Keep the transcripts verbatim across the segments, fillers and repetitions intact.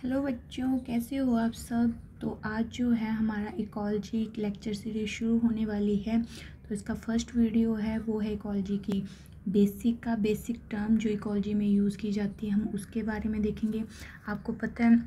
Hello बच्चों, कैसे हो आप सब। तो आज जो है हमारा इकोलॉजी लेक्चर सीरीज शुरू होने वाली है। तो इसका फर्स्ट वीडियो है वो है इकोलॉजी की बेसिक का बेसिक टर्म जो इकोलॉजी में यूज़ की जाती है, हम उसके बारे में देखेंगे। आपको पता है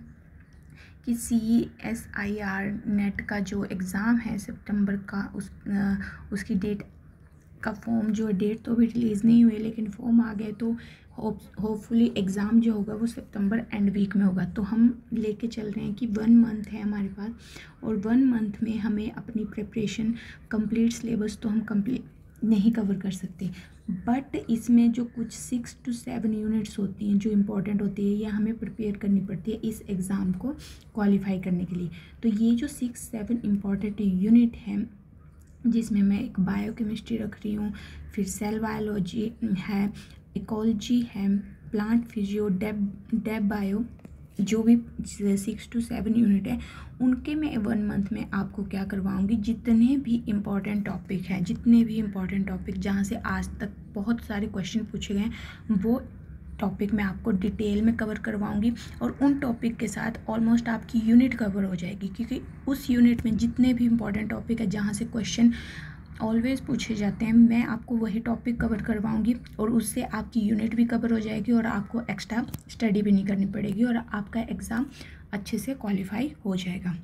कि C S I R NET का जो एग्ज़ाम है सितंबर का, उस आ, उसकी डेट का फॉर्म जो डेट तो अभी रिलीज़ नहीं हुई, लेकिन फॉर्म आ गए तो होप होपफुली एग्ज़ाम जो होगा वो सितंबर एंड वीक में होगा। तो हम लेके चल रहे हैं कि वन मंथ है हमारे पास, और वन मंथ में हमें अपनी प्रिपरेशन कंप्लीट सिलेबस तो हम कंप्लीट नहीं कवर कर सकते, बट इसमें जो कुछ सिक्स टू सेवन यूनिट्स होती हैं जो इम्पॉर्टेंट होती है, या हमें प्रिपेयर करनी पड़ती है इस एग्ज़ाम को क्वालिफाई करने के लिए। तो ये जो सिक्स सेवन इम्पॉर्टेंट यूनिट हैं, जिसमें मैं एक बायोकेमिस्ट्री रख रही हूँ, फिर सेल बायोलॉजी है, इकोलॉजी है, plant physio, dev dev bio, जो भी सिक्स टू सेवन यूनिट है उनके मैं वन मंथ में आपको क्या करवाऊँगी, जितने भी इम्पॉर्टेंट टॉपिक हैं, जितने भी इम्पॉर्टेंट टॉपिक जहाँ से आज तक बहुत सारे क्वेश्चन पूछे गए वो टॉपिक मैं आपको डिटेल में कवर करवाऊंगी। और उन टॉपिक के साथ ऑलमोस्ट आपकी यूनिट कवर हो जाएगी, क्योंकि उस यूनिट में जितने भी इम्पॉर्टेंट टॉपिक है जहाँ से क्वेश्चन ऑलवेज पूछे जाते हैं, मैं आपको वही टॉपिक कवर करवाऊंगी, और उससे आपकी यूनिट भी कवर हो जाएगी और आपको एक्स्ट्रा स्टडी भी नहीं करनी पड़ेगी, और आपका एग्ज़ाम अच्छे से क्वालिफाई हो जाएगा।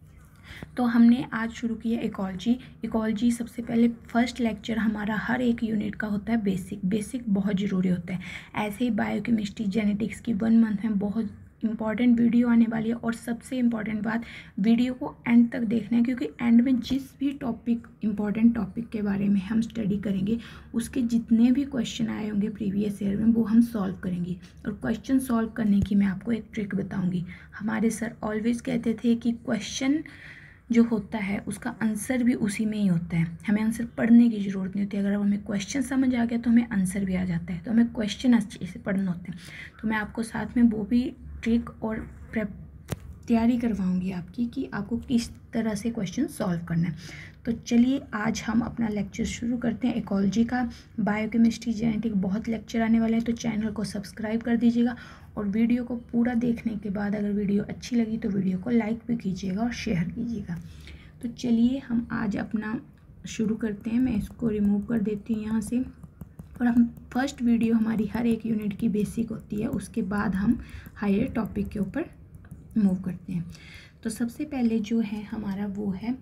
तो हमने आज शुरू किया इकोलॉजी। इकोलॉजी सबसे पहले फर्स्ट लेक्चर हमारा हर एक यूनिट का होता है बेसिक। बेसिक बहुत ज़रूरी होता है। ऐसे ही बायोकेमिस्ट्री, जेनेटिक्स की वन मंथ में बहुत इंपॉर्टेंट वीडियो आने वाली है, और सबसे इम्पॉर्टेंट बात, वीडियो को एंड तक देखना है, क्योंकि एंड में जिस भी टॉपिक इम्पॉर्टेंट टॉपिक के बारे में हम स्टडी करेंगे उसके जितने भी क्वेश्चन आए होंगे प्रीवियस ईयर में वो हम सॉल्व करेंगे। और क्वेश्चन सॉल्व करने की मैं आपको एक ट्रिक बताऊँगी। हमारे सर ऑलवेज कहते थे कि क्वेश्चन जो होता है उसका आंसर भी उसी में ही होता है, हमें आंसर पढ़ने की ज़रूरत नहीं होती। अगर हमें क्वेश्चन समझ आ गया तो हमें आंसर भी आ जाता है, तो हमें क्वेश्चन अच्छे से पढ़ना होते हैं। तो मैं आपको साथ में वो भी ट्रिक और प्रेप तैयारी करवाऊंगी आपकी कि आपको किस तरह से क्वेश्चन सॉल्व करना है। तो चलिए आज हम अपना लेक्चर शुरू करते हैं इकोलॉजी का। बायोकेमिस्ट्री, जेनेटिक बहुत लेक्चर आने वाले हैं, तो चैनल को सब्सक्राइब कर दीजिएगा, और वीडियो को पूरा देखने के बाद अगर वीडियो अच्छी लगी तो वीडियो को लाइक भी कीजिएगा और शेयर कीजिएगा। तो चलिए हम आज अपना शुरू करते हैं। मैं इसको रिमूव कर देती हूँ यहाँ से, और हम फर्स्ट वीडियो हमारी हर एक यूनिट की बेसिक होती है, उसके बाद हम हायर टॉपिक के ऊपर मूव करते हैं। तो सबसे पहले जो है हमारा वो है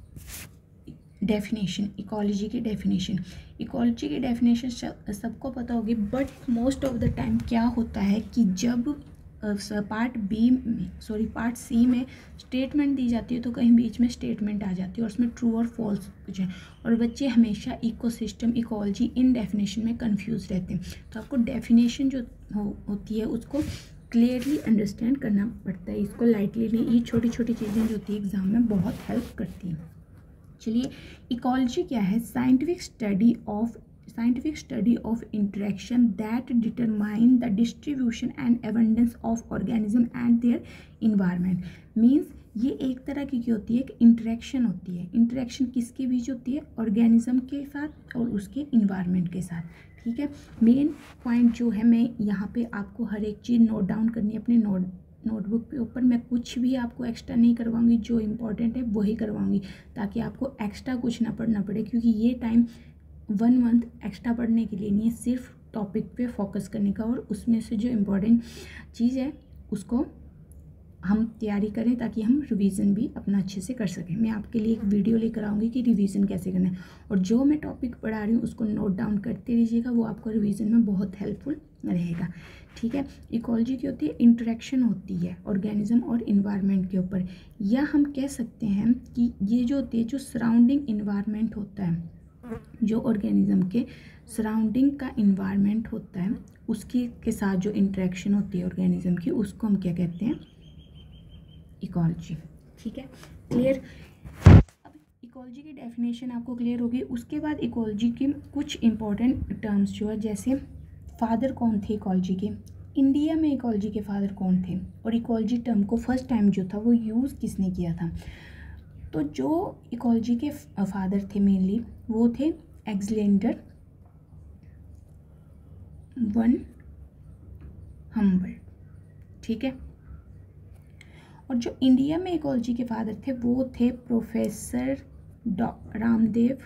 डेफिनेशन, इकोलॉजी की डेफिनेशन। इकोलॉजी की डेफिनेशन सबको पता होगी, but most of the time क्या होता है कि जब पार्ट बी में सॉरी पार्ट सी में स्टेटमेंट दी जाती है तो कहीं बीच में स्टेटमेंट आ जाती है और उसमें ट्रू और फॉल्स कुछ है, और बच्चे हमेशा इकोसिस्टम, इकोलॉजी इन डेफिनेशन में कंफ्यूज रहते हैं। तो आपको डेफिनेशन जो हो, होती है उसको क्लियरली अंडरस्टैंड करना पड़ता है, इसको लाइटली नहीं। ये छोटी छोटी चीज़ें जो होती है एग्जाम में बहुत हेल्प करती हैं। चलिए, इकोलॉजी क्या है? Scientific study of scientific study of interaction that determine the distribution and abundance of organism and their environment। means ये एक तरह की क्या होती है, एक इंटरेक्शन होती है। इंटरेक्शन किसके बीच होती है? ऑर्गेनिज्म के साथ और उसके इन्वायरमेंट के साथ। ठीक है, मेन पॉइंट जो है, मैं यहाँ पे आपको हर एक चीज़ नोट डाउन करनी है अपने नोट नोटबुक के ऊपर। मैं कुछ भी आपको एक्स्ट्रा नहीं करवाऊंगी, जो इम्पोर्टेंट है वही करवाऊंगी, ताकि आपको एक्स्ट्रा कुछ ना पढ़ना पड़े, क्योंकि ये टाइम वन मंथ एक्स्ट्रा पढ़ने के लिए नहीं है, सिर्फ टॉपिक पे फोकस करने का, और उसमें से जो इम्पोर्टेंट चीज़ है उसको हम तैयारी करें ताकि हम रिवीजन भी अपना अच्छे से कर सकें। मैं आपके लिए एक वीडियो लेकर आऊँगी कि रिवीजन कैसे करना है, और जो मैं टॉपिक पढ़ा रही हूँ उसको नोट डाउन करते रहिएगा, वो आपको रिवीजन में बहुत हेल्पफुल रहेगा। ठीक है, इकोलॉजी की होती है इंटरेक्शन होती है ऑर्गेनिज्म और इन्वायरमेंट के ऊपर, या हम कह सकते हैं कि ये जो होती है जो सराउंडिंग इन्वायरमेंट होता है, जो ऑर्गेनिज्म के सराउंडिंग का इन्वायरमेंट होता है उसकी के साथ जो इंटरेक्शन होती है ऑर्गेनिज्म की, उसको हम क्या कहते हैं? इकोलॉजी। ठीक है, क्लियर? अब इकोलॉजी की डेफिनेशन आपको क्लियर होगी। उसके बाद इकोलॉजी के कुछ इंपॉर्टेंट टर्म्स जो है, जैसे फादर कौन थे इकोलॉजी के, इंडिया में इकोलॉजी के फादर कौन थे, और इकोलॉजी टर्म को फर्स्ट टाइम जो था वो यूज़ किसने किया था। तो जो इकोलॉजी के फादर थे मेनली वो थे एलेक्जेंडर वन हम्बल। ठीक है, और जो इंडिया में इकोलॉजी के फादर थे वो थे प्रोफेसर रामदेव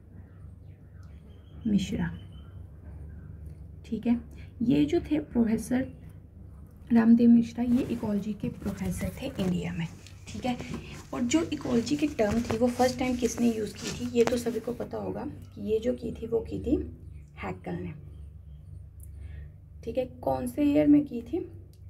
मिश्रा। ठीक है, ये जो थे प्रोफेसर रामदेव मिश्रा, ये इकोलॉजी के प्रोफेसर थे इंडिया में। ठीक है, और जो इकोलॉजी की टर्म थी वो फर्स्ट टाइम किसने यूज़ की थी, ये तो सभी को पता होगा कि ये जो की थी वो की थी हैकेल ने। ठीक है, कौन से ईयर में की थी,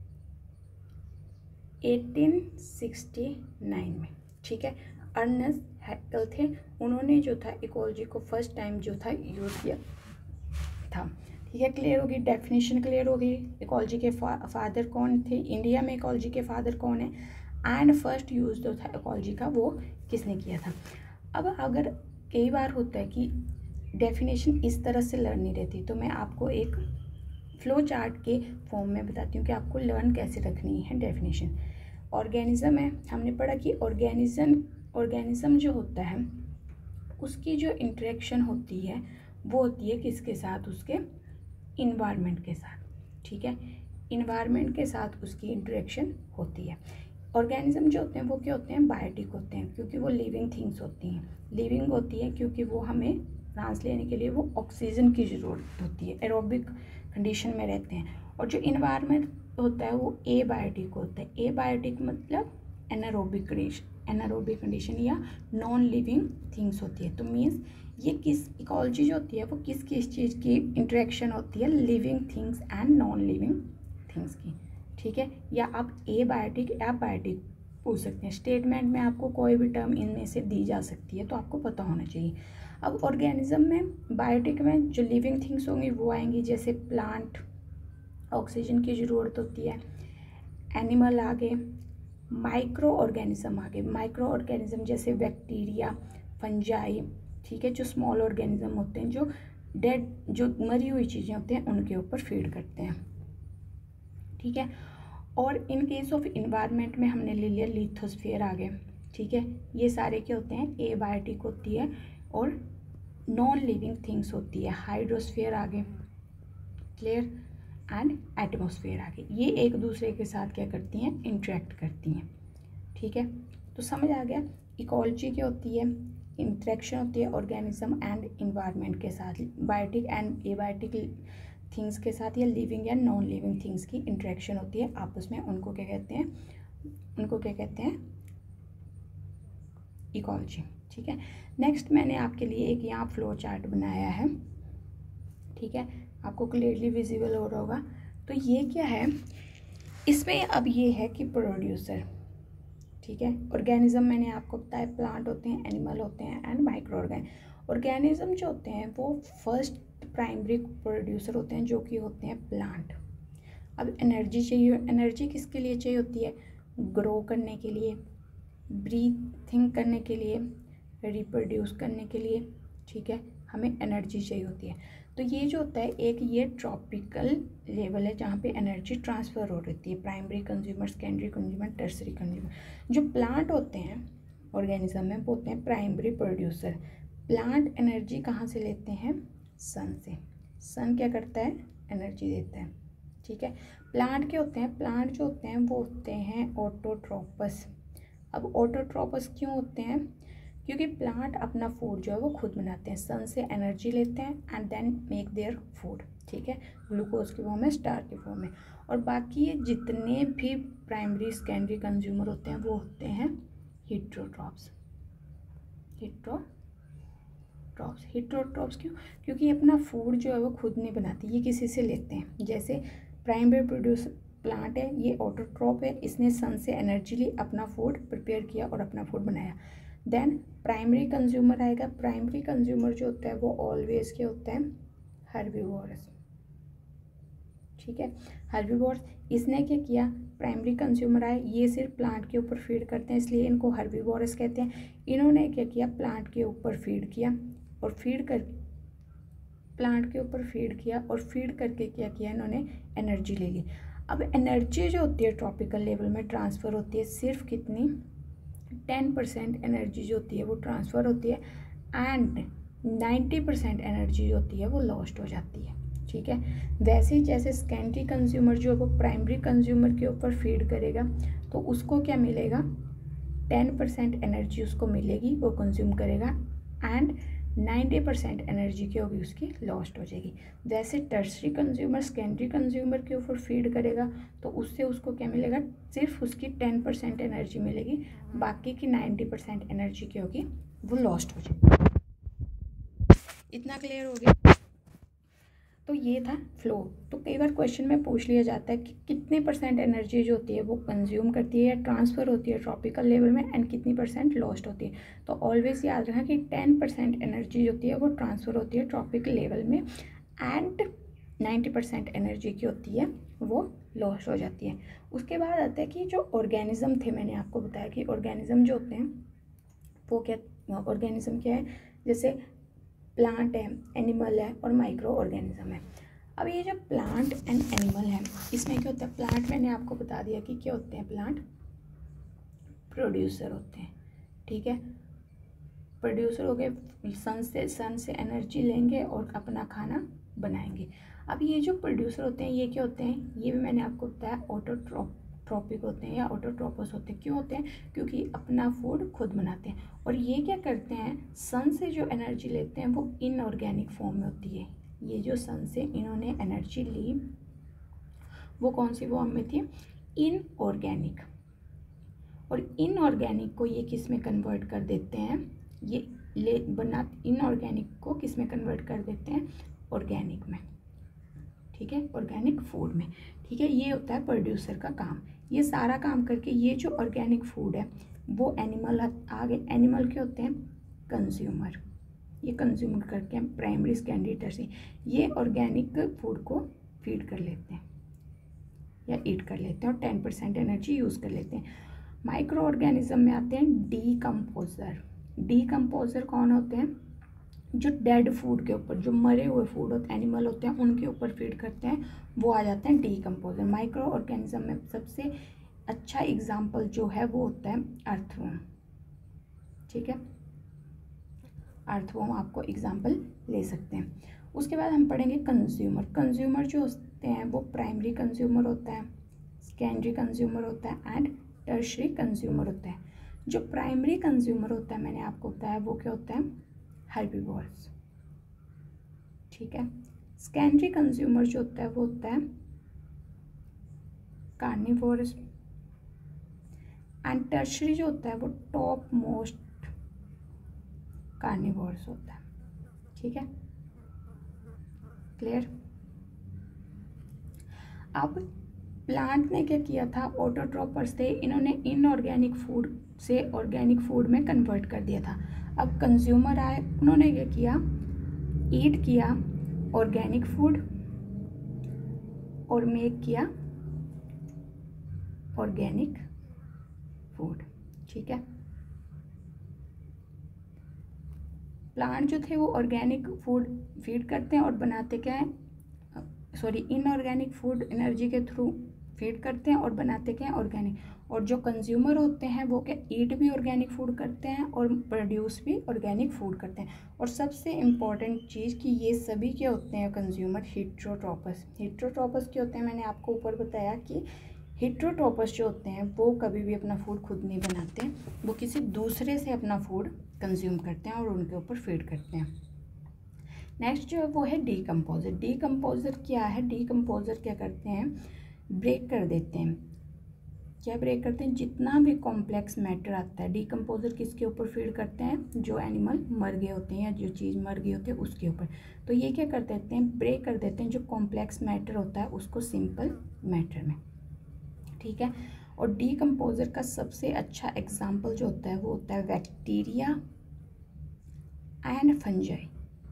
एटीन सिक्सटी नाइन में। ठीक है, अर्नेस्ट हैकेल थे, उन्होंने जो था इकोलॉजी को फर्स्ट टाइम जो था यूज़ किया था। ठीक है, क्लियर होगी, डेफिनेशन क्लियर होगी, इकोलॉजी के फा, फादर कौन थे, इंडिया में इकोलॉजी के फादर कौन है, एंड फर्स्ट यूज़ जो था इकोलॉजी का वो किसने किया था। अब अगर कई बार होता है कि डेफिनेशन इस तरह से लर्न नहीं रहती, तो मैं आपको एक फ्लो चार्ट के फॉर्म में बताती हूँ कि आपको लर्न कैसे रखनी है डेफिनेशन। ऑर्गेनिज्म है, हमने पढ़ा कि ऑर्गेनिज्म ऑर्गेनिज्म जो होता है उसकी जो इंटरेक्शन होती है वो होती है किसके साथ, उसके इन्वायरमेंट के साथ। ठीक है, इन्वायरमेंट के साथ उसकी इंटरेक्शन होती है। ऑर्गेनिज्म जो होते हैं वो क्या होते हैं, बायोटिक होते हैं, क्योंकि वो लिविंग थिंग्स होती हैं। लिविंग होती है क्योंकि वो हमें सांस लेने के लिए वो ऑक्सीजन की ज़रूरत होती है, एरोबिक कंडीशन में रहते हैं। और जो इन्वायरमेंट होता है वो ए बायोटिक होता है। ए बायोटिक मतलब एनारोबिक कंडीशन, एनारोबिक कंडीशन या नॉन लिविंग थिंग्स होती है। तो मीन्स ये किस इकोलॉजी जो होती है वो किस किस चीज़ की इंटरेक्शन होती है, living things and non living things की। ठीक है, या आप ए बायोटिक या बायोटिक पूछ सकते हैं। स्टेटमेंट में आपको कोई भी टर्म इनमें से दी जा सकती है, तो आपको पता होना चाहिए। अब ऑर्गेनिज्म में, बायोटिक में जो लिविंग थिंग्स होंगी वो आएंगी, जैसे प्लांट, ऑक्सीजन की ज़रूरत होती है, एनिमल आगे, माइक्रो ऑर्गेनिज्म आगे, माइक्रो ऑर्गेनिज्म जैसे बैक्टीरिया, फंजाई। ठीक है, जो स्मॉल ऑर्गेनिज्म होते हैं, जो डेड, जो मरी हुई चीज़ें होती हैं उनके ऊपर फीड करते हैं। ठीक है, और इन केस ऑफ इन्वायरमेंट में हमने ले लिया लिथोस्फीयर आगे। ठीक है, ये सारे क्या होते हैं, ए बायोटिक होती है और नॉन लिविंग थिंग्स होती है। हाइड्रोस्फीयर आगे, क्लियर, एंड एटमॉस्फेयर आगे, ये एक दूसरे के साथ क्या करती हैं, इंटरेक्ट करती हैं। ठीक है, तो समझ आ गया, इकोलॉजी क्या होती है, इंटरेक्शन होती है ऑर्गेनिज्म एंड इन्वायरमेंट के साथ, बायोटिक एंड एबायोटिक थिंग्स के साथ, या लिविंग या नॉन लिविंग थिंग्स की इंटरेक्शन होती है आपस में, उनको क्या कहते हैं, उनको क्या कहते हैं, इकोलॉजी। ठीक है, नेक्स्ट मैंने आपके लिए एक यहाँ फ्लो चार्ट बनाया है। ठीक है, आपको क्लियरली विजिबल हो रहा होगा। तो ये क्या है, इसमें अब ये है कि प्रोड्यूसर। ठीक है, ऑर्गेनिज्म मैंने आपको बताया, प्लांट होते हैं, एनिमल होते हैं, एंड माइक्रो ऑर्गेन ऑर्गेनिज्म जो होते हैं वो फर्स्ट प्राइमरी प्रोड्यूसर होते हैं, जो कि होते हैं प्लांट। अब एनर्जी चाहिए, एनर्जी किसके लिए चाहिए होती है, ग्रो करने के लिए, ब्रीथिंग करने के लिए, रिप्रोड्यूस करने के लिए। ठीक है, हमें एनर्जी चाहिए होती है। तो ये जो होता है, एक ये ट्रॉपिकल लेवल है जहाँ पे एनर्जी ट्रांसफ़र हो रही है, primary consumer, secondary consumer, tertiary consumer. जो प्लांट होते हैं ऑर्गेनिज्म में वो होते हैं प्राइमरी प्रोड्यूसर। प्लांट एनर्जी कहाँ से लेते हैं, सन से। सन क्या करता है, एनर्जी देता है। ठीक है, प्लांट क्या होते हैं, प्लांट जो होते हैं वो होते हैं ऑटोट्रोपस। अब ऑटोट्रोपस क्यों होते हैं, क्योंकि प्लांट अपना फूड जो है वो खुद बनाते हैं, सन से एनर्जी लेते हैं and then make their food. ठीक है, ग्लूकोज की फॉर्म में, स्टार की फॉर्म में। और बाकी ये जितने भी प्राइमरी सेकेंडरी कंज्यूमर होते हैं वो होते हैं हीटरोट्रॉप्स। हीटरोट्रॉप्स हीटरोट्रॉप्स क्यों, क्योंकि अपना फूड जो है वो खुद नहीं बनाती, ये किसी से लेते हैं। जैसे प्राइमरी प्रोड्यूसर प्लांट है, ये ऑटोट्रॉप है, इसने सन से एनर्जी ली, अपना फूड प्रिपेयर किया और अपना फूड बनाया। देन प्राइमरी कंज्यूमर आएगा। प्राइमरी कंज्यूमर जो होता है वो ऑलवेज क्या होता है, हर्बीवोरस। ठीक है, हर्बीवोरस, इसने क्या किया, प्राइमरी कंज्यूमर आए, ये सिर्फ प्लांट के ऊपर फीड करते हैं, इसलिए इनको हर्बीवोरस कहते हैं। इन्होंने क्या किया, प्लांट के ऊपर फीड किया और फीड कर प्लांट के ऊपर फीड किया और फीड करके क्या किया, इन्होंने एनर्जी ले ली। अब एनर्जी जो होती है ट्रॉपिकल लेवल में ट्रांसफ़र होती है, सिर्फ कितनी, टेन परसेंट एनर्जी जो होती है वो ट्रांसफ़र होती है एंड नाइन्टी परसेंट एनर्जी जो होती है वो लॉस्ट हो जाती है। ठीक है। वैसे ही जैसे सेकेंडरी कंज्यूमर जो है वो प्राइमरी कंज्यूमर के ऊपर फीड करेगा तो उसको क्या मिलेगा, टेन परसेंट एनर्जी उसको मिलेगी, वो कंज्यूम करेगा, एंड नाइन्टी परसेंट एनर्जी की होगी उसकी लॉस्ट हो जाएगी। वैसे टर्सरी कंज्यूमर सेकेंडरी कंज्यूमर के ऊपर फीड करेगा तो उससे उसको क्या मिलेगा, सिर्फ उसकी टेन परसेंट एनर्जी मिलेगी, बाकी की नाइन्टी परसेंट एनर्जी की होगी वो लॉस्ट हो जाएगी। इतना क्लियर हो गया। तो ये था फ्लो। तो कई बार क्वेश्चन में पूछ लिया जाता है कि कितने परसेंट एनर्जी जो होती है वो कंज्यूम करती है या ट्रांसफ़र होती है ट्रॉपिकल लेवल में, एंड कितनी परसेंट लॉस्ट होती है। तो ऑलवेज याद रखना कि टेन परसेंट एनर्जी जो होती है वो ट्रांसफ़र होती है ट्रॉपिकल लेवल में, एंड नाइन्टी परसेंट एनर्जी की होती है वो लॉस्ट हो जाती है। उसके बाद आता है कि जो ऑर्गेनिज्म थे, मैंने आपको बताया कि ऑर्गेनिज्म जो होते हैं वो क्या, ऑर्गेनिज्म क्या है, जैसे प्लांट है, एनिमल है और माइक्रो ऑर्गेनिज्म है। अब ये जो प्लांट एंड एनिमल है इसमें क्या होता है, प्लांट मैंने आपको बता दिया कि क्या होते हैं, प्लांट प्रोड्यूसर होते हैं, ठीक है। प्रोड्यूसर हो गए, सन से सन से एनर्जी लेंगे और अपना खाना बनाएंगे। अब ये जो प्रोड्यूसर होते हैं ये क्या होते हैं, ये भी मैंने आपको बताया ऑटोट्रॉप ट्रॉपिक होते हैं या ऑटोट्रोपस होते हैं। क्यों होते हैं, क्योंकि अपना फूड खुद बनाते हैं। और ये क्या करते हैं, सन से जो एनर्जी लेते हैं वो इनऑर्गेनिक फॉर्म में होती है। ये जो सन से इन्होंने एनर्जी ली वो कौन सी फॉर्म में थी, इनऑर्गेनिक। और इनऑर्गेनिक को ये किस में कन्वर्ट कर देते हैं, ये ले बना इनऑर्गेनिक को किस में कन्वर्ट कर देते हैं, ऑर्गेनिक में, ठीक है, ऑर्गेनिक फूड में, ठीक है। ये होता है प्रोड्यूसर का काम। ये सारा काम करके ये जो ऑर्गेनिक फूड है वो एनिमल आगे, एनिमल के होते हैं कंज्यूमर, ये कंज्यूम करके हम प्राइमरी सेकेंडरी टर्सरी ये ऑर्गेनिक फूड को फीड कर लेते हैं या ईट कर लेते हैं और टेन परसेंट एनर्जी यूज़ कर लेते हैं। माइक्रो ऑर्गेनिज्म में आते हैं डीकम्पोजर। डीकम्पोजर कौन होते हैं, जो डेड फूड के ऊपर, जो मरे हुए फूड होते एनिमल होते हैं उनके ऊपर फीड करते हैं, वो आ जाते हैं डीकम्पोजर। माइक्रो ऑर्गेनिज्म में सबसे अच्छा एग्जाम्पल जो है वो होता है अर्थवर्म, ठीक है, अर्थवर्म आपको एग्जाम्पल ले सकते हैं। उसके बाद हम पढ़ेंगे कंज्यूमर। कंज्यूमर जो होते हैं वो प्राइमरी कंज्यूमर होता है, सेकेंडरी कंज्यूमर होता है एंड टर्शरी कंज्यूमर होता है। जो प्राइमरी कंज्यूमर होता है मैंने आपको बताया वो क्या होता है, हर्बीवोर्स, ठीक है। सेकेंडरी कंज्यूमर जो होता है वो होता है कार्निवोरस, एंड टर्शरी जो होता है वो टॉप मोस्ट कार्निवोरस होता है, ठीक है, क्लियर। अब प्लांट ने क्या किया था, ऑटोट्रोपर्स थे, इन्होंने इनऑर्गेनिक फूड से ऑर्गेनिक फूड में कन्वर्ट कर दिया था। अब कंज्यूमर आए, उन्होंने क्या किया, ईट किया ऑर्गेनिक फूड और मेक किया ऑर्गेनिक फूड, ठीक है। प्लांट जो थे वो ऑर्गेनिक फूड फीड करते हैं और बनाते क्या है, सॉरी इनऑर्गेनिक फूड एनर्जी के थ्रू फीड करते हैं और बनाते क्या है, ऑर्गेनिक। और जो कंज्यूमर होते हैं वो क्या, ईट भी ऑर्गेनिक फूड करते हैं और प्रोड्यूस भी ऑर्गेनिक फूड करते हैं। और सबसे इम्पॉर्टेंट चीज़ कि ये सभी क्या होते हैं कंज्यूमर, हेट्रोट्रोपस। हेट्रोट्रोपस क्या होते हैं, मैंने आपको ऊपर बताया कि हेट्रोट्रोपस जो होते हैं वो कभी भी अपना फूड खुद नहीं बनाते, वो किसी दूसरे से अपना फूड कंज्यूम करते हैं और उनके ऊपर फीड करते हैं। नेक्स्ट जो है वो है डीकम्पोजर। डीकम्पोजर क्या है, डीकम्पोजर क्या करते हैं, ब्रेक कर देते हैं। क्या ब्रेक करते हैं, जितना भी कॉम्प्लेक्स मैटर आता है, डीकम्पोजर किसके ऊपर फीड करते हैं, जो एनिमल मर गए होते हैं या जो चीज़ मर गई होती है उसके ऊपर। तो ये क्या कर देते हैं, ब्रेक कर देते हैं जो कॉम्प्लेक्स मैटर होता है उसको सिंपल मैटर में, ठीक है। और डीकम्पोजर का सबसे अच्छा एग्जाम्पल जो होता है वो होता है बैक्टीरिया एंड फंजाई,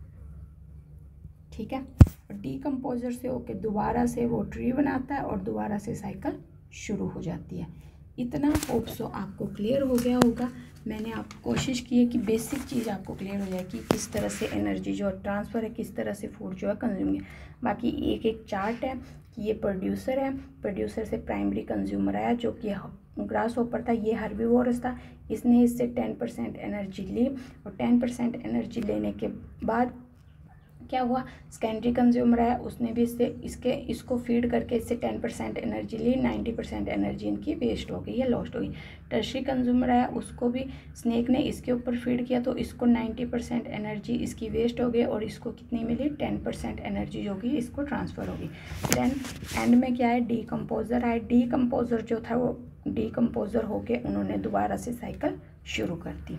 ठीक है। और डीकम्पोजर से होके दोबारा से वो ट्री बनाता है और दोबारा से साइकिल शुरू हो जाती है। इतना होप सो आपको क्लियर हो गया होगा। मैंने आप कोशिश की है कि बेसिक चीज़ आपको क्लियर हो जाए कि किस तरह से एनर्जी जो ट्रांसफ़र है, किस तरह से फूड जो है कंज्यूम है। बाकी एक एक चार्ट है कि ये प्रोड्यूसर है, प्रोड्यूसर से प्राइमरी कंज्यूमर आया जो कि ग्रास होपर था, ये हर्बीवोरस था, इसने इससे टेन परसेंट एनर्जी ली और टेन परसेंट एनर्जी लेने के बाद क्या हुआ, सेकेंडरी कंज्यूमर है उसने भी इससे इसके इसको फीड करके इससे टेन परसेंट एनर्जी ली, नाइन्टी परसेंट एनर्जी इनकी वेस्ट हो गई या लॉस्ट हो गई। टर्शरी कंज्यूमर है उसको भी स्नेक ने इसके ऊपर फीड किया तो इसको नाइन्टी परसेंट एनर्जी इसकी वेस्ट हो गई और इसको कितनी मिली, टेन परसेंट एनर्जी होगी इसको ट्रांसफ़र होगी। देन एंड में क्या है, डीकम्पोजर है। डीकम्पोजर जो था वो डीकम्पोजर होके उन्होंने दोबारा से साइकिल शुरू कर दी।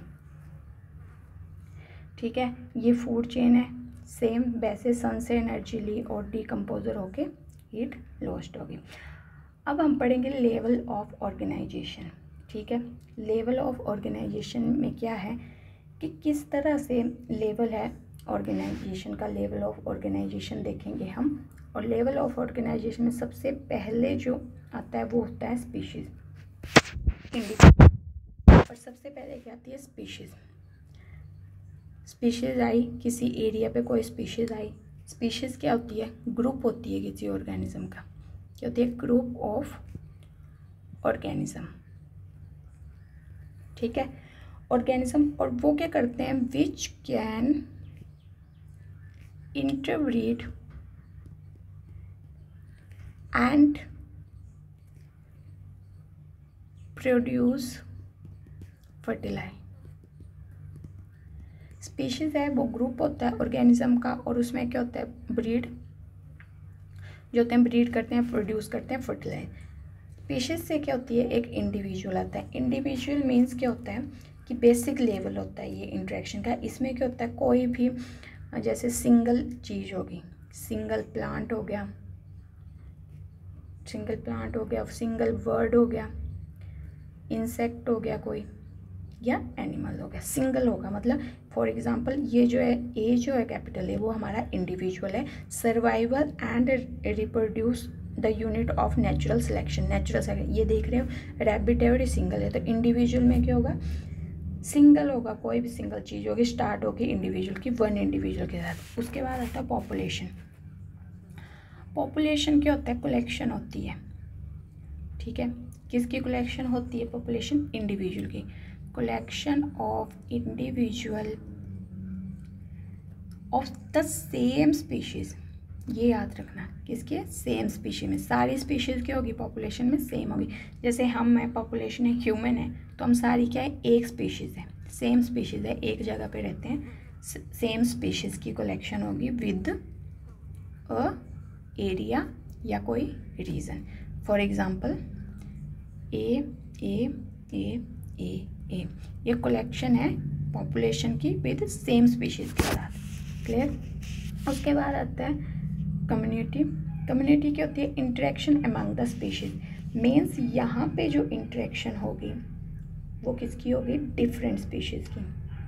ठीक है, ये फूड चेन है। सेम वैसे सन से एनर्जी ली और डीकम्पोजर होके हीट लॉस्ट होगी। अब हम पढ़ेंगे लेवल ऑफ ऑर्गेनाइजेशन। ठीक है, लेवल ऑफ ऑर्गेनाइजेशन में क्या है कि किस तरह से लेवल है ऑर्गेनाइजेशन का। लेवल ऑफ ऑर्गेनाइजेशन देखेंगे हम, और लेवल ऑफ ऑर्गेनाइजेशन में सबसे पहले जो आता है वो होता है स्पीशीज़, इंडिविजुअल। और सबसे पहले क्या आती है, स्पीशीज़। स्पीशीज़ आई, किसी एरिया पे कोई स्पीशीज़ आई। स्पीशीज़ क्या होती है, ग्रुप होती है किसी ऑर्गेनिज्म का। क्या होती है, ग्रुप ऑफ ऑर्गेनिज्म। ठीक है, ऑर्गेनिज्म, और वो क्या करते हैं, which can interbreed and produce fertilise. Species है वो ग्रुप होता है ऑर्गेनिज्म का, और उसमें क्या होता है, ब्रीड जो होते हैं, ब्रीड करते हैं, प्रोड्यूस करते हैं फर्टिलाइज। स्पीशीज़ से क्या होती है, एक इंडिविजुअल आता है। इंडिविजुअल मीन्स क्या होता है कि बेसिक लेवल होता है ये इंटरेक्शन का। इसमें क्या होता है, कोई भी जैसे सिंगल चीज़ होगी, सिंगल प्लांट हो गया, सिंगल प्लांट हो गया, सिंगल वर्ड हो गया, इंसेक्ट हो गया कोई, या एनिमल हो गया, सिंगल होगा। मतलब फॉर एग्जांपल ये जो है, ए जो है कैपिटल ए, वो हमारा इंडिविजुअल है। Survival and reproduce the unit of natural selection. Natural selection ये देख रहे हो, रैबिट है और ये सिंगल है, तो इंडिविजुअल में क्या होगा, सिंगल होगा, कोई भी सिंगल चीज़ होगी, स्टार्ट होगी इंडिविजुअल की, वन इंडिविजुअल के साथ। उसके बाद आता है पॉपुलेशन। पॉपुलेशन क्या होता है, कलेक्शन होती है। ठीक है, किसकी कलेक्शन होती है, पॉपुलेशन इंडिविजुअल की। Collection of individual of the same species, ये याद रखना, किसके, सेम स्पीशीज में। सारी स्पीशीज क्या होगी, पॉपुलेशन में सेम होगी। जैसे हम है, पॉपुलेशन है, ह्यूमन है, तो हम सारी क्या है, एक स्पीशीज है, सेम स्पीशीज है, एक जगह पे रहते हैं, सेम स्पीशीज की कलेक्शन होगी विद अ एरिया या कोई region. For example A A A A A, ये कलेक्शन है पॉपुलेशन की विद सेम स्पीशीज के साथ। क्लियर। उसके बाद आता है कम्युनिटी। कम्युनिटी क्या होती है, interaction among the species. Means यहाँ पे जो इंटरेक्शन होगी वो किसकी होगी, डिफरेंट स्पीशीज की।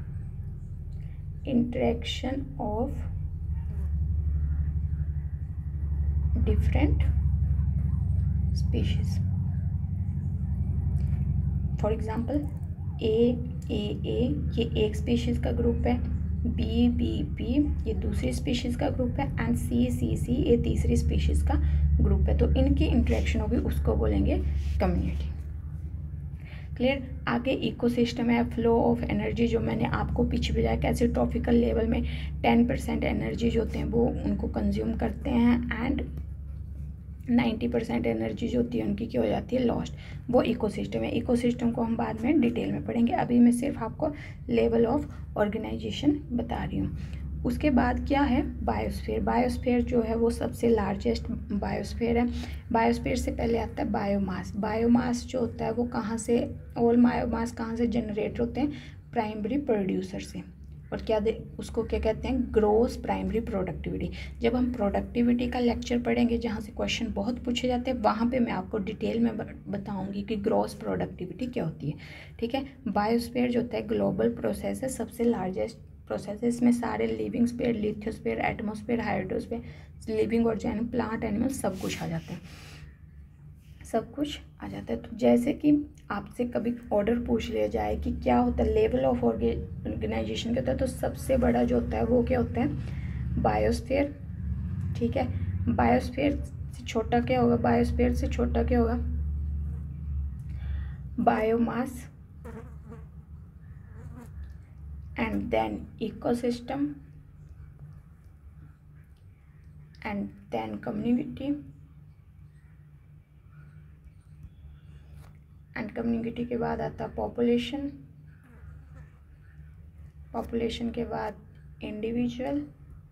Interaction of different species. For example A A A ये एक स्पीशीज़ का ग्रुप है, बी बी बी ये दूसरी स्पीशीज़ का ग्रुप है, एंड सी सी सी ये तीसरी स्पीशीज़ का ग्रुप है। तो इनकी इंटरेक्शन होगी, उसको बोलेंगे कम्युनिटी। क्लियर। आगे इकोसिस्टम है, फ्लो ऑफ एनर्जी, जो मैंने आपको पीछे बताया कैसे ट्रॉपिकल लेवल में टेन परसेंट एनर्जी जो होते हैं वो उनको कंज्यूम करते हैं, एंड नाइन्टी परसेंट एनर्जी जो होती है उनकी क्या हो जाती है, लॉस्ट। वो इकोसिस्टम है। इकोसिस्टम को हम बाद में डिटेल में पढ़ेंगे, अभी मैं सिर्फ आपको लेवल ऑफ ऑर्गेनाइजेशन बता रही हूँ। उसके बाद क्या है, बायोस्फीयर। बायोस्फीयर जो है वो सबसे लार्जेस्ट बायोस्फीयर है। बायोस्फीयर से पहले आता है बायोमास। बायोमास जो होता है वो कहाँ से, ऑल बायोमास कहाँ से जनरेट होते हैं, प्राइमरी प्रोड्यूसर से। और क्या दे उसको क्या कहते हैं, ग्रोस प्राइमरी प्रोडक्टिविटी। जब हम प्रोडक्टिविटी का लेक्चर पढ़ेंगे जहाँ से क्वेश्चन बहुत पूछे जाते हैं, वहाँ पे मैं आपको डिटेल में बताऊँगी कि ग्रोस प्रोडक्टिविटी क्या होती है। ठीक है। बायोस्फीयर जो होता है ग्लोबल प्रोसेस है, सबसे लार्जेस्ट प्रोसेस है। इसमें सारे living sphere, lithosphere, atmosphere, hydrosphere, living organism, plant, animal सब कुछ आ जाता है, सब कुछ आ जाता है। तो जैसे कि आपसे कभी ऑर्डर पूछ लिया जाए कि क्या होता है लेवल ऑफ ऑर्गेनाइजेशन, क्या होता है, तो सबसे बड़ा जो होता है वो क्या होता है, बायोस्फीयर। ठीक है। बायोस्फीयर से छोटा क्या होगा, बायोस्फीयर से छोटा क्या होगा, biomass, and then ecosystem, and then community, and community के बाद आता पॉपुलेशन, पॉपुलेशन के बाद इंडिविजुअल,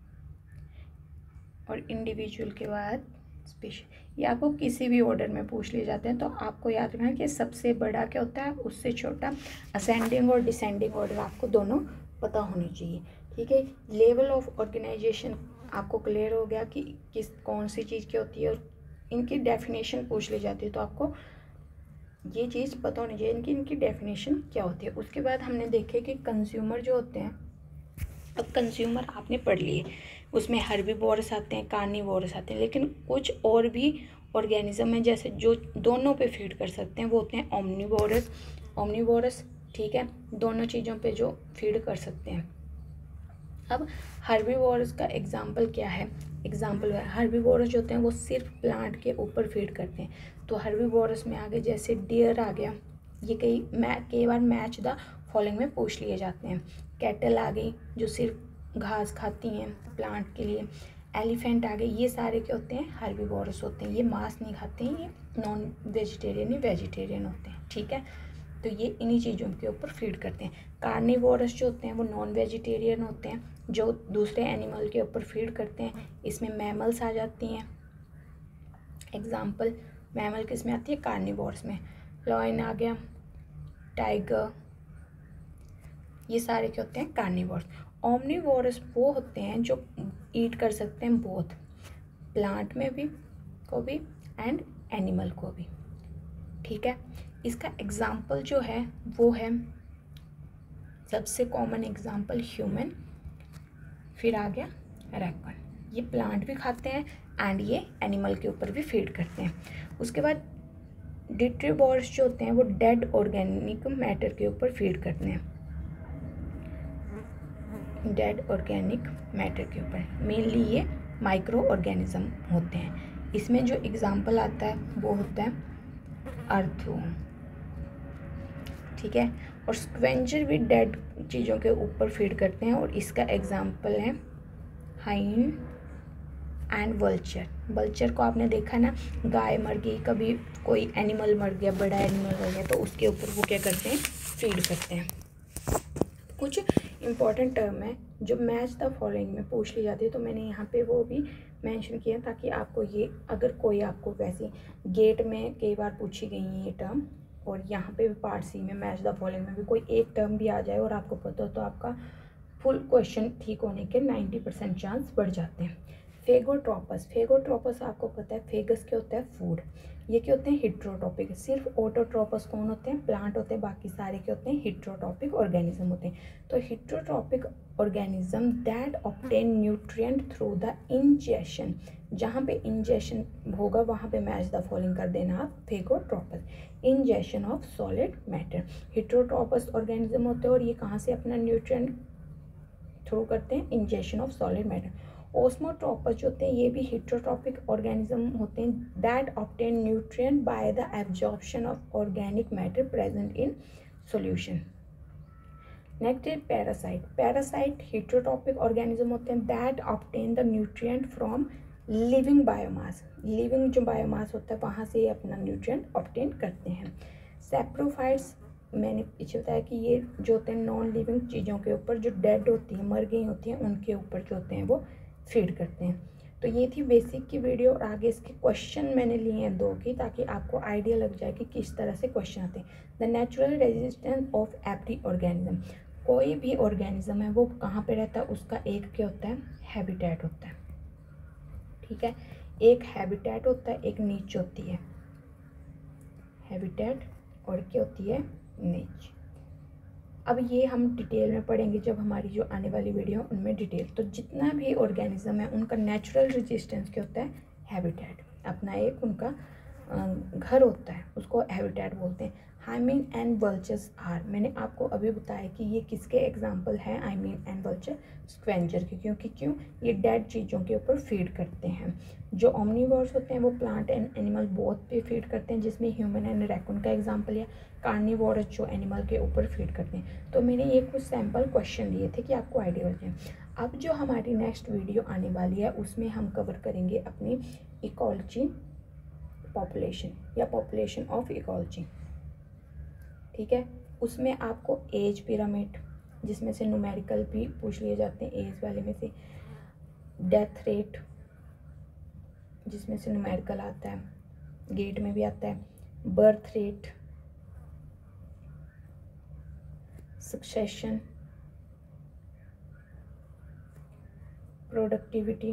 और इंडिविजुअल के बाद स्पेशल। ये आपको किसी भी ऑर्डर में पूछ लिए जाते हैं, तो आपको याद रखना कि सबसे बड़ा क्या होता है, उससे छोटा। असेंडिंग और डिसेंडिंग ऑर्डर आपको दोनों पता होनी चाहिए, ठीक है। लेवल ऑफ ऑर्गेनाइजेशन आपको क्लियर हो गया कि किस कौन सी चीज़ क्या होती है, और इनकी डेफिनेशन पूछ ली जाती है, तो आपको ये चीज़ पता होनी चाहिए इनकी इनकी डेफिनेशन क्या होती है। उसके बाद हमने देखे कि कंज्यूमर जो होते हैं, अब कंज्यूमर आपने पढ़ लिए, उसमें हर्बीवोरस आते हैं, कार्निवोरस आते हैं, लेकिन कुछ और भी ऑर्गेनिज्म हैं जैसे जो दोनों पे फीड कर सकते हैं, वो होते हैं ओमनिवोरस, ओमनिवोरस, ठीक है, दोनों चीज़ों पे जो फीड कर सकते हैं। अब हर्बीवोरस का एग्जाम्पल क्या है, एग्जाम्पल है हर्बीवोरस जो होते हैं वो सिर्फ प्लांट के ऊपर फीड करते हैं। तो हर्बीवोरस में आगे जैसे डियर आ गया, ये कई मै कई बार मैच द फॉलोइंग में पूछ लिए जाते हैं। कैटल आ गई जो सिर्फ घास खाती हैं प्लांट के लिए। एलिफेंट आ गई, ये सारे क्या होते हैं, हर्बीवोरस होते हैं, ये मांस नहीं खाते हैं, ये नॉन वेजिटेरियन ही वेजिटेरियन होते हैं, ठीक है। तो ये इन्हीं चीज़ों के ऊपर फीड करते हैं। कार्निवोरस जो होते हैं वो नॉन वेजिटेरियन होते हैं, जो दूसरे एनिमल के ऊपर फीड करते हैं। इसमें मैमल्स आ जाती हैं, एग्जाम्पल मैमल किस में आती है, कार्निवोरस में। लॉयन आ गया, टाइगर, ये सारे क्या होते हैं, कार्निवोरस। ओमनिवोरस वो होते हैं जो ईट कर सकते हैं बोथ, प्लांट में भी को भी एंड एनिमल को भी, ठीक है। इसका एग्जाम्पल जो है वो है सबसे कॉमन एग्जाम्पल ह्यूमन, फिर आ गया रैकन, ये प्लांट भी खाते हैं एंड ये एनिमल के ऊपर भी फीड करते हैं। उसके बाद डिट्रीबोर्स जो होते हैं वो डेड ऑर्गेनिक मैटर के ऊपर फीड करते हैं, डेड ऑर्गेनिक मैटर के ऊपर, मेनली ये माइक्रो ऑर्गेनिज्म होते हैं। इसमें जो एग्जाम्पल आता है वो होता है अर्थवर्म, ठीक है। और स्क्वेंजर भी डेड चीज़ों के ऊपर फीड करते हैं, और इसका एग्जाम्पल है हाइन एंड वल्चर। वल्चर को आपने देखा ना, गाय मर गई, कभी कोई एनिमल मर गया, बड़ा एनिमल मर गया, तो उसके ऊपर वो क्या करते हैं, फीड करते हैं। कुछ इंपॉर्टेंट टर्म है जो मैच द फॉलोइंग में पूछ ली जाती है, तो मैंने यहाँ पे वो भी मेंशन किया ताकि आपको ये, अगर कोई आपको वैसे गेट में कई बार पूछी गई है ये टर्म, और यहाँ पे भी पार्ट सी में मैच द फॉलोइंग में भी कोई एक टर्म भी आ जाए और आपको पता हो, तो आपका फुल क्वेश्चन ठीक होने के नाइन्टी परसेंट चांस बढ़ जाते हैं। फेगोट्रोपस, फेगोट्रोपस आपको पता है, फेगस क्या होता है, फूड। ये क्या होते हैं, हिट्रोट्रोपिक। सिर्फ ऑटोट्रोपस कौन होते हैं, प्लांट होते हैं, बाकी सारे क्या होते हैं, हिट्रोट्रोपिक ऑर्गेनिज्म होते हैं। तो heterotrophic organism that obtain nutrient through the ingestion, जहाँ पे इंजेशन होगा वहाँ पे मैच द फॉलोइंग कर देना आप, phagotrophs, ingestion of solid matter. Heterotrophs organism होते हैं और ये कहाँ से अपना न्यूट्रिएंट थ्रू करते हैं, ingestion of solid matter. Osmotrophs जो होते हैं ये भी हिट्रोट्रोपिक ऑर्गेनिज्म होते हैं that obtain nutrient by the absorption of organic matter present in solution. Next है पैरासाइट। पैरासाइट हिट्रोट्रोपिक ऑर्गेनिज्म होते हैं that obtain the nutrient from living biomass, living जो बायोमास होता है वहाँ से अपना न्यूट्रिएंट ऑब्टेन करते हैं। सैप्रोफाइट्स, मैंने पीछे बताया कि ये जो होते हैं नॉन लिविंग चीज़ों के ऊपर जो डेड होती हैं, मर गई होती हैं, उनके ऊपर जो होते हैं वो फीड करते हैं। तो ये थी बेसिक की वीडियो, और आगे इसके क्वेश्चन मैंने लिए हैं दो की, ताकि आपको आइडिया लग जाए कि किस तरह से क्वेश्चन आते हैं। The natural resistance of every organism, कोई भी ऑर्गेनिज्म है वो कहाँ पे रहता है, उसका एक क्या होता है, हैबिटेट होता है, ठीक है। एक हैबिटेट होता है, एक नीच होती है, हैबिटेट और क्या होती है, नीच। अब ये हम डिटेल में पढ़ेंगे जब हमारी जो आने वाली वीडियो उनमें डिटेल। तो जितना भी ऑर्गेनिज्म है उनका नेचुरल रेजिस्टेंस क्या होता है, हैबिटेट, अपना एक उनका घर होता है, उसको हैबिटेट बोलते हैं। हाइमिन एंड वल्चर्स आर, मैंने आपको अभी बताया कि ये किसके एग्जाम्पल है, हाइमिन एंड वल्चर, स्क्वेंजर के, क्योंकि क्यों, ये डेड चीज़ों के ऊपर फीड करते हैं। जो ओमनिवोर्स होते हैं वो प्लांट एंड एनिमल बोथ पे फीड करते हैं, जिसमें ह्यूमन एंड रैकून का एग्जाम्पल है। कार्निवोरस जो एनिमल के ऊपर फीड करते हैं। तो मैंने ये कुछ सैम्पल क्वेश्चन लिए थे कि आपको आइडिया हो जाए। अब जो हमारी नेक्स्ट वीडियो आने वाली है उसमें हम कवर करेंगे अपनी इकोलॉजी पॉपुलेशन या पॉपुलेशन ऑफ इकोलॉजी, ठीक है। उसमें आपको एज पिरामिड, जिसमें से न्यूमेरिकल भी पूछ लिए जाते हैं एज वाले में से, डेथ रेट जिसमें से न्यूमेरिकल आता है, गेट में भी आता है, birth rate, succession, productivity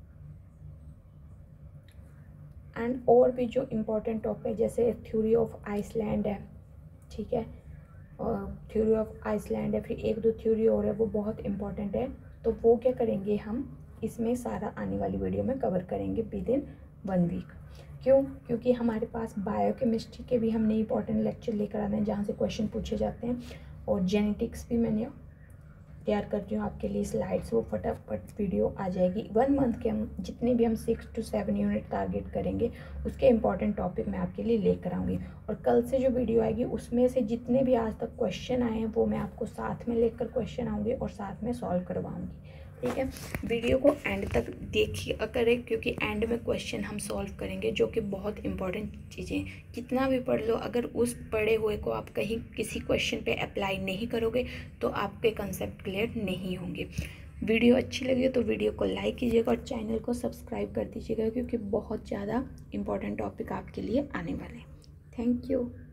and और भी जो इम्पोर्टेंट टॉपिक है जैसे थ्योरी ऑफ आइसलैंड है, ठीक है, और थ्योरी ऑफ आइसलैंड है, फिर एक दो थ्योरी और है वो बहुत इम्पोर्टेंट है। तो वो क्या करेंगे हम इसमें सारा आने वाली वीडियो में कवर करेंगे विद इन वन वीक। क्यों? क्योंकि हमारे पास बायोकेमिस्ट्री के भी हमने इंपॉर्टेंट लेक्चर लेकर आते हैं जहाँ से क्वेश्चन पूछे जाते हैं, और जेनेटिक्स भी मैंने तैयार करती हूँ आपके लिए स्लाइड्स, वो फटाफट वीडियो आ जाएगी। वन मंथ के हम जितने भी हम six to seven unit target करेंगे उसके इंपॉर्टेंट टॉपिक मैं आपके लिए लेकर आऊँगी, और कल से जो वीडियो आएगी उसमें से जितने भी आज तक क्वेश्चन आए हैं वो मैं आपको साथ में लेकर क्वेश्चन आऊँगी और साथ में सॉल्व करवाऊँगी, ठीक है। वीडियो को एंड तक देखिए करें क्योंकि एंड में क्वेश्चन हम सॉल्व करेंगे जो कि बहुत इंपॉर्टेंट चीज़ें, कितना भी पढ़ लो अगर उस पढ़े हुए को आप कहीं किसी क्वेश्चन पे अप्लाई नहीं करोगे तो आपके कंसेप्ट क्लियर नहीं होंगे। वीडियो अच्छी लगी तो वीडियो को लाइक कीजिएगा और चैनल को सब्सक्राइब कर दीजिएगा क्योंकि बहुत ज़्यादा इंपॉर्टेंट टॉपिक आपके लिए आने वाले हैं। Thank you.